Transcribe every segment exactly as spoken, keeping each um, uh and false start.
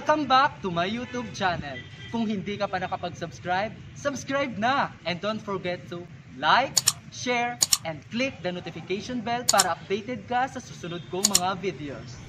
Welcome back to my YouTube channel. Kung hindi ka pa nakapag-subscribe, subscribe na! And don't forget to like, share, and click the notification bell para updated ka sa susunod kong mga videos.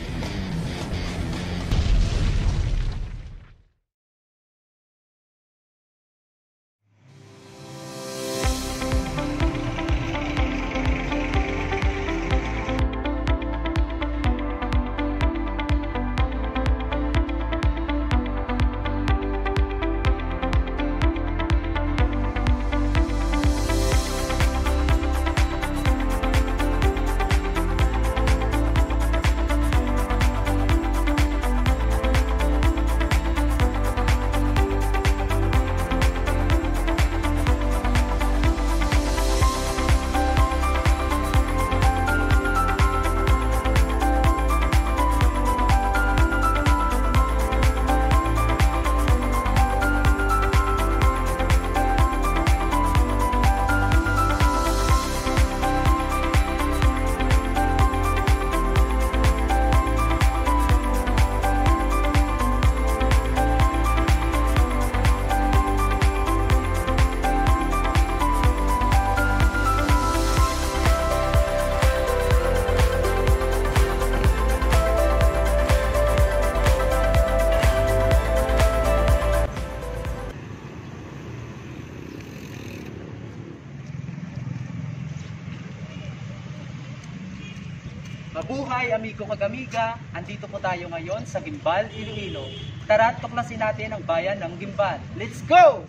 Mabuhay amigo kagamiga! Andito po tayo ngayon sa Guimbal, Iloilo. Tara, tuklasin natin ang bayan ng Guimbal. Let's go!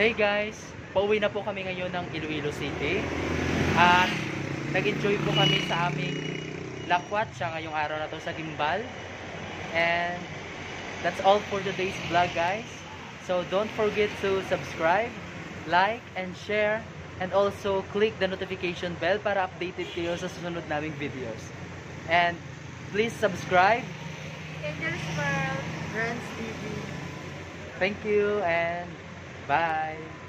Hey guys, pauwi na po kami ngayon ng Iloilo City. At nag-enjoy po kami sa aming lakwat siya ngayong araw na to sa Guimbal. And that's all for today's vlog, guys. So don't forget to subscribe, like, and share. And also click the notification bell para updated kayo sa susunod naming videos. And please subscribe. Angel's World, Friends T V. Thank you and bye.